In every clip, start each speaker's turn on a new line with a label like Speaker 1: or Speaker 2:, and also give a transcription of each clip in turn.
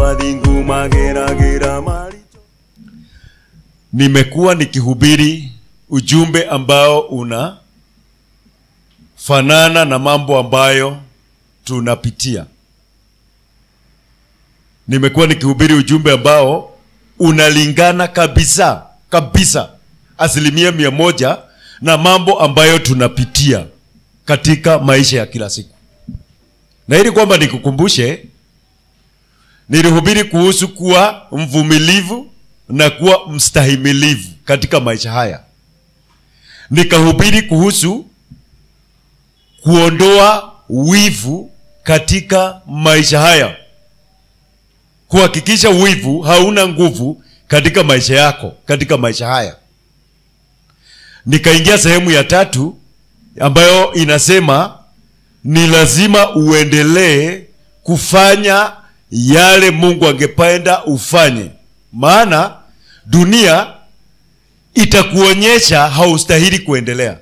Speaker 1: Nimekuwa nikihubiri ujumbe ambao unafanana na mambo ambayo tunapitia. Nimekuwa nikihubiri ujumbe ambao unalingana kabisa 100% na mambo ambayo tunapitia katika maisha ya kila siku. Na ili kwamba nikukumbushe, nilihubiri kuhusu kuwa mvumilivu na kuwa mstahimilivu katika maisha haya. Nikahubiri kuhusu kuondoa wivu katika maisha haya, kuhakikisha wivu hauna nguvu katika maisha yako, katika maisha haya. Nikaingia sehemu ya 3 ambayo inasema ni lazima uendelee kufanya yale Mungu angependa ufanye, maana dunia itakuonyesha haustahili kuendelea.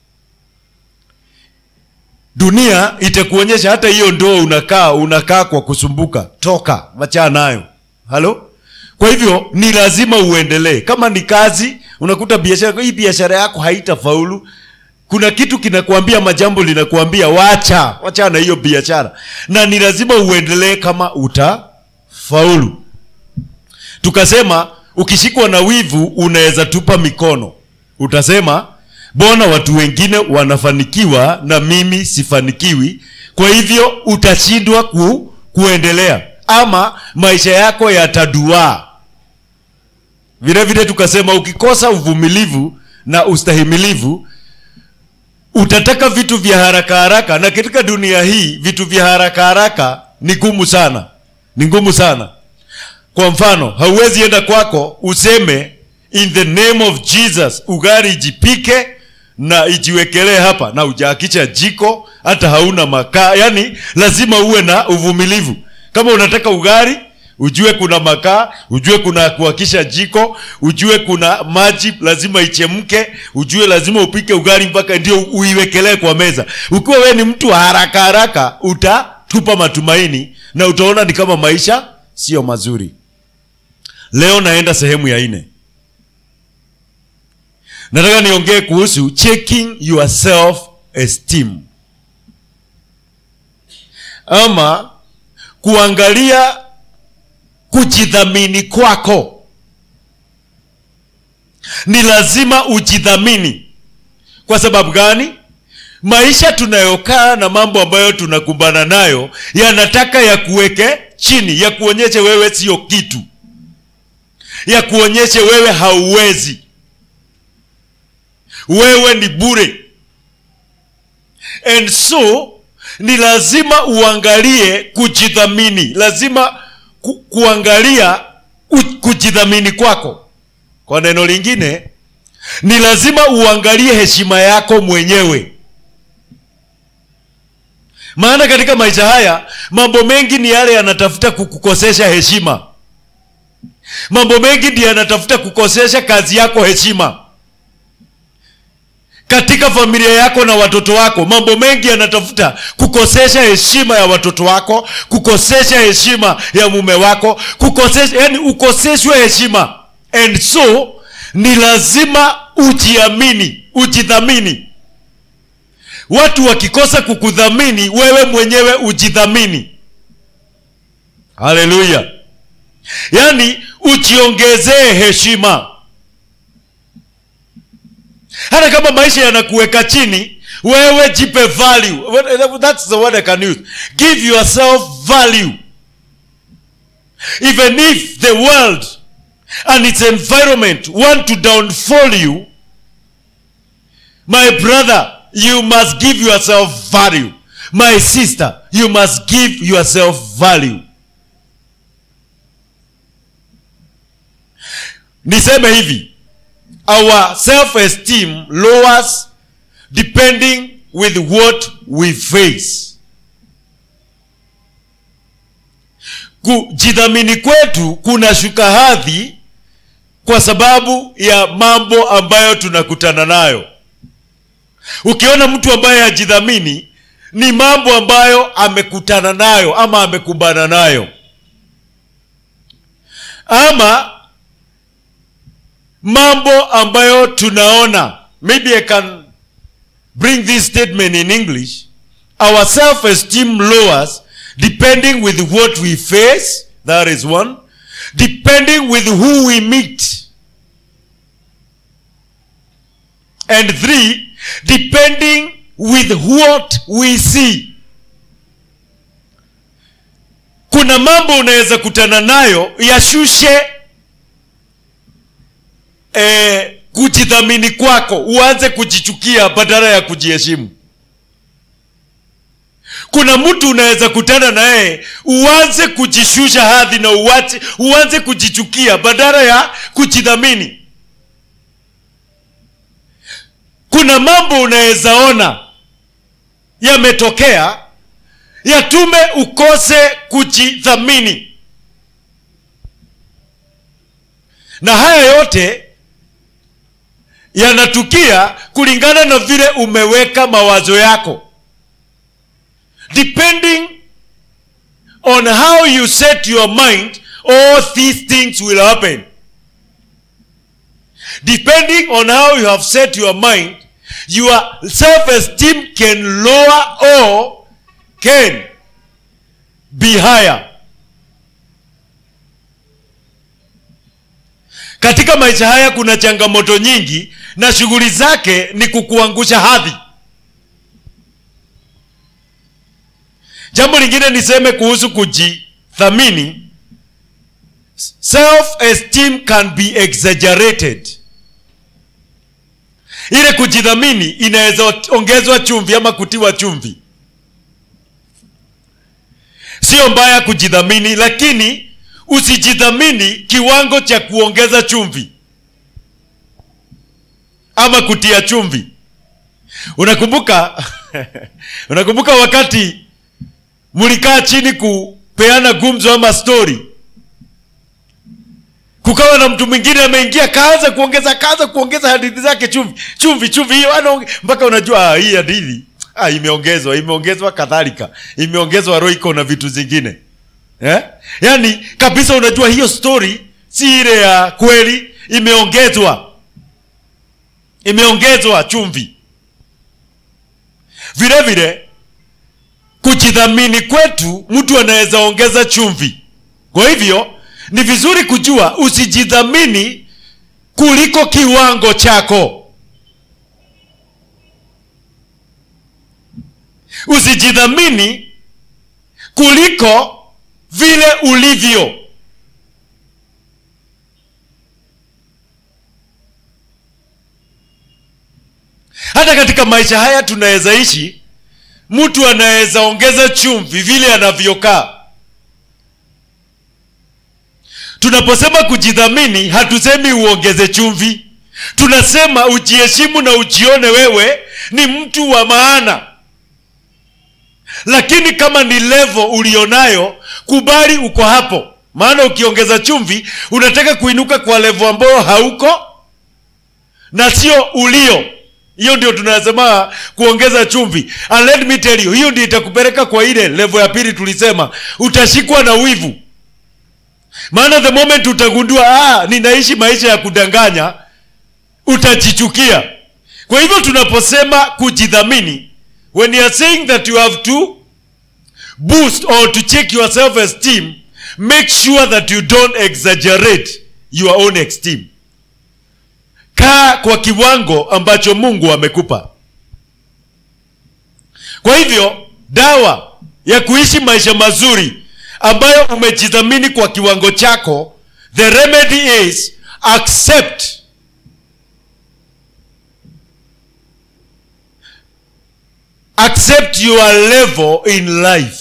Speaker 1: Dunia itakuonyesha hata hiyo ndoa unakaa kwa kusumbuka, toka, wacha nayo. Halo? Kwa hivyo ni lazima uendelee. Kama ni kazi, unakuta biashara, hii biashara yako haitafaulu, kuna kitu kinakuambia, majambo linakuambia wacha na hiyo biashara, na ni lazima uendelee kama utafaulu. Tukasema ukishikwa na wivu unaweza tupa mikono. Utasema mbona watu wengine wanafanikiwa na mimi sifanikiwi? Kwa hivyo utashindwa kuendelea, ama maisha yako yataduaa. Vile vile tukasema ukikosa uvumilivu na ustahimilivu, utataka vitu vya haraka, na katika dunia hii vitu vya haraka ni ngumu sana. Kwa mfano, hauwezi enda kwako useme in the name of Jesus ugali ijipike na ijiwekelee hapa, na ujaakisha jiko, hata hauna makaa. Yani lazima uwe na uvumilivu. Kama unataka ugali, ujue kuna makaa, ujue kuna kuhakisha jiko, ujue kuna maji lazima ichemke, ujue lazima upike ugali mpaka ndio uiwekelee kwa meza. Ukiwa wewe ni mtu haraka utatupa matumaini na utaona ni kama maisha sio mazuri. Leo naenda sehemu ya 4. Nataka niongee kuhusu checking your self esteem, ama kuangalia kujidhamini kwako. Ni lazima ujidhamini. Kwa sababu gani? Maisha tunayokaa na mambo ambayo tunakumbana nayo yanataka ya kuweke chini, ya kuonyeshe wewe sio kitu, ya kuonyeshe wewe hauwezi, wewe ni bure. And so ni lazima uangalie kujidhamini. Lazima kuangalia kujidhamini kwako. Kwa neno lingine, ni lazima uangalie heshima yako mwenyewe. Maana katika maisha haya mambo mengi ni yale yanatafuta kukukosesha heshima. Mambo mengi ndiyo yanatafuta kukosesha kazi yako heshima. Katika familia yako na watoto wako, mambo mengi yanatafuta kukosesha heshima ya watoto wako, kukosesha heshima ya mume wako, yani ukoseshwe heshima. And so ni lazima ujiamini, ujidhamini. Watu wakikosa kukudhamini, wewe mwenyewe ujidhamini. Haleluya. Yani ujiongezee heshima. Hata kama maisha yanakuweka chini, wewe jipe value. That's the word I can use. Give yourself value. Even if the world and its environment want to downfall you, my brother, you must give yourself value. My sister, you must give yourself value. Niseme hivi, our self-esteem lowers depending with what we face. Kujidhamini kwetu kuna shuka hadhi kwa sababu ya mambo ambayo tunakutana nayo. Ukiona mtu ambaye hajidhamini, ni mambo ambayo amekutana nayo ama amekumbana nayo. ama mambo ambayo tunaona. Maybe I can bring this statement in English. Our self-esteem lowers depending with what we face. That is one. Depending with who we meet. And 3, depending with what we see. Kuna mambo unaweza kutana nayo yashushe kujidhamini kwako, uanze kujichukia badala ya kujiheshimu. Kuna mtu unaweza kutana naye uanze kujishusha hadhi na uanze kujichukia badala ya kujidhamini. Kuna mambo unaweza ona yametokea yatume ukose kujidhamini. Na haya yote yanatukia kulingana na vile umeweka mawazo yako. Depending on how you set your mind, all these things will happen. Depending on how you have set your mind, your self-esteem can lower or can be higher. Katika maisha haya kuna changamoto nyingi na shughuli zake ni kukuangusha hadhi. Jambo lingine niseme kuhusu kujithamini, self-esteem can be exaggerated. Ile kujidhamini inaweza ongezwa chumvi ama kutiwa chumvi. Sio mbaya kujidhamini, lakini usijidhamini kiwango cha kuongeza chumvi ama kutia chumvi. Unakumbuka wakati mulikaa chini kupeana gumzo ama story, kukawa na mtu mwingine ameingia kaanza kuongeza hadithi zake chumvi hiyo mpaka unajua hii hadithi imeongezwa kadhalika, imeongezwa roiko na vitu zingine. Yani kabisa unajua hiyo story si ile ya kweli, imeongezwa chumvi. Vile vile kujidhamini kwetu mtu anaweza ongeza chumvi. Kwa hivyo ni vizuri kujua usijidhamini kuliko kiwango chako. Usijidhamini kuliko vile ulivyo. Hata katika maisha haya tunaweza ishi, mtu anaweza ongeza chumvi vile anavyokaa. Tunaposema kujidhamini, hatusemi uongeze chumvi. Tunasema ujiheshimu na ujione wewe ni mtu wa maana. Lakini kama ni level ulionayo, kubali uko hapo. Maana ukiongeza chumvi, unataka kuinuka kwa level ambayo hauko na sio ulio. Hiyo ndio tunasema kuongeza chumvi. And let me tell you, hiyo ndio itakupeleka kwa ile level ya pili tulisema, utashikwa na wivu. Maana the moment utagundua ninaishi maisha ya kudanganya, utajichukia. Kwa hivyo tunaposema kujidhamini, when you are saying that you have to boost or to check your self-esteem, make sure that you don't exaggerate your own esteem. Kaa kwa kiwango ambacho Mungu amekupa. Kwa hivyo dawa ya kuishi maisha mazuri ambayo umejidhamini kwa kiwango chako, the remedy is accept your level in life.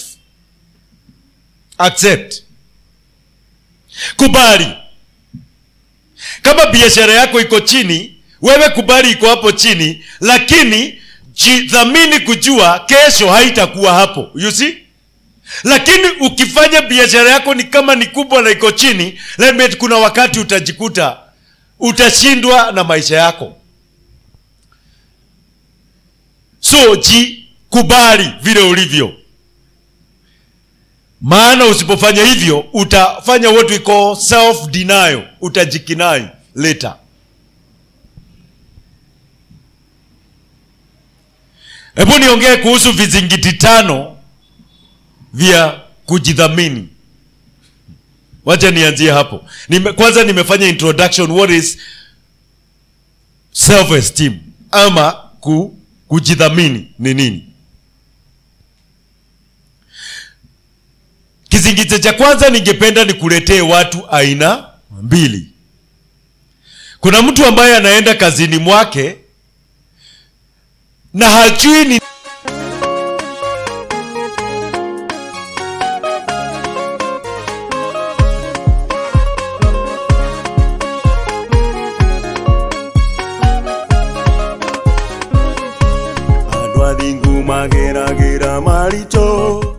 Speaker 1: Accept. Kubali. Kama biashara yako iko chini, wewe kubali iko hapo chini, lakini jidhamini kujua kesho haitakuwa hapo. You see? Lakini ukifanya biashara yako ni kama ni kubwa na iko chini, kuna wakati utajikuta utashindwa na maisha yako. So kubali vile ulivyo. Maana usipofanya hivyo utafanya what we call self denial, utajikinai later. Hebu niongee kuhusu vizingiti 5 vya kujidhamini. Wacha nianzie hapo. Kwanza nimefanya introduction, what is self esteem ama kujidhamini ni nini. Kizingiti cha kwanza ningependa nikuletee watu aina 2. Kuna mtu ambaye anaenda kazini mwake na hajui ni
Speaker 2: Adwadingu magera marito